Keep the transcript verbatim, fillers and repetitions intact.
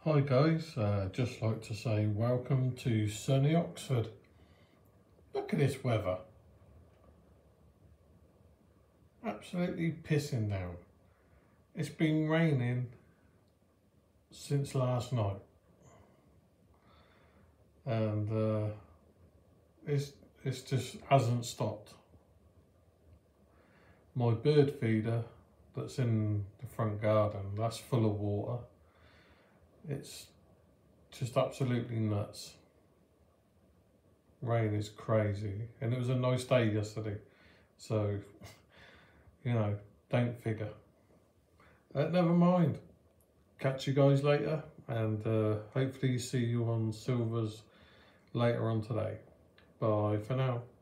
Hi guys, uh, just like to say welcome to sunny Oxford. Look at this weather. Absolutely pissing down. It's been raining since last night. And uh, it's, it's just hasn't stopped. My bird feeder that's in the front garden, that's full of water. It's just absolutely nuts. Rain is crazy, and it was a nice day yesterday, so you know, don't figure. Uh, never mind. Catch you guys later, and uh, hopefully see you on Silvers later on today. Bye for now.